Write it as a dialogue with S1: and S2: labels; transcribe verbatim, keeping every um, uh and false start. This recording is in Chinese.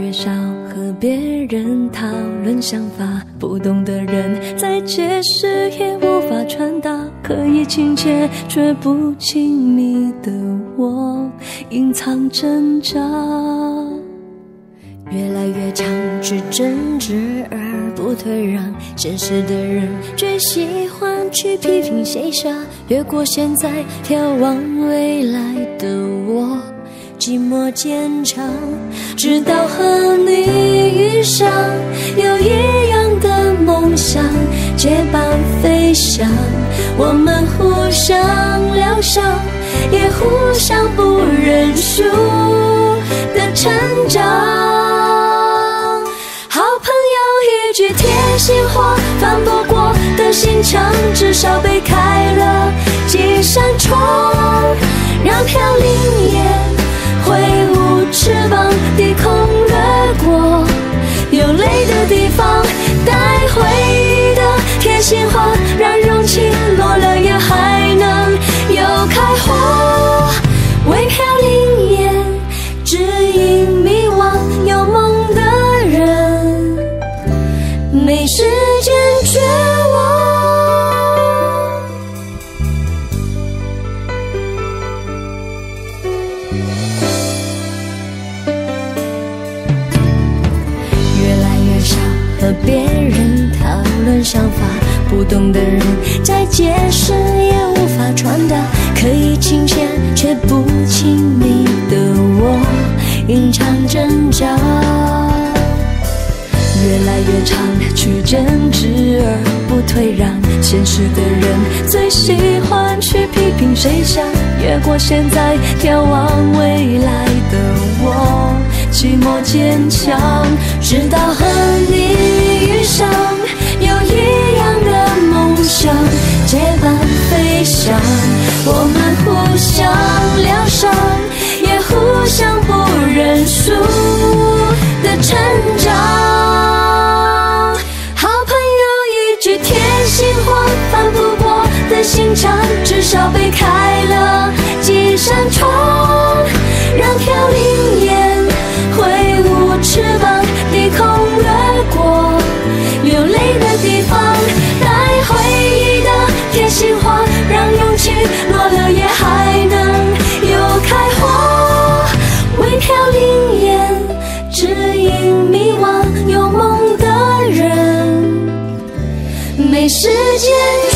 S1: 越少和别人讨论想法，不懂的人再解释也无法传达，可以亲切却不亲密的我，隐藏挣扎，
S2: 越来越常去争执而不退让，现实的人最喜欢去批评谁傻，越过现在眺望未来的我，寂寞坚强，直到和你遇上，有一样的梦想，结伴飞翔，我们互相疗伤，也互相不认输的成长。好朋友一句贴心话，翻不过的心墙，至少被开了几扇窗，让飘零也挥舞翅膀，低空掠过有泪的地方，带回忆的贴心话，让容器落了也还能有开花，为飘零也指引迷惘有梦的人，没时间绝望。和别人讨论想法，不懂的人再解释也无法传达，可以亲切却不亲密的我，隐藏挣扎，
S1: 越来越常去争执而不退让，现实的人最喜欢去批评谁傻，越过现在眺望未来的我，寂寞坚强，
S2: 直到和你遇上，有一样的梦想，结伴飞翔，我们互相疗伤，也互相不认输的成长。好朋友一句贴心话，翻不过的心墙，至少被开了几扇窗，让飘零也挥舞翅膀，低空掠过流泪的地方，带回忆的贴心话，让勇气落了也还能有开花，为飘零也指引迷惘有梦的人，没时间